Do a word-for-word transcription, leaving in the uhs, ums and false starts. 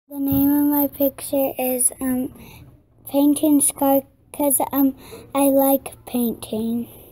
The name of my picture is um, Painting Scar because um, I like painting.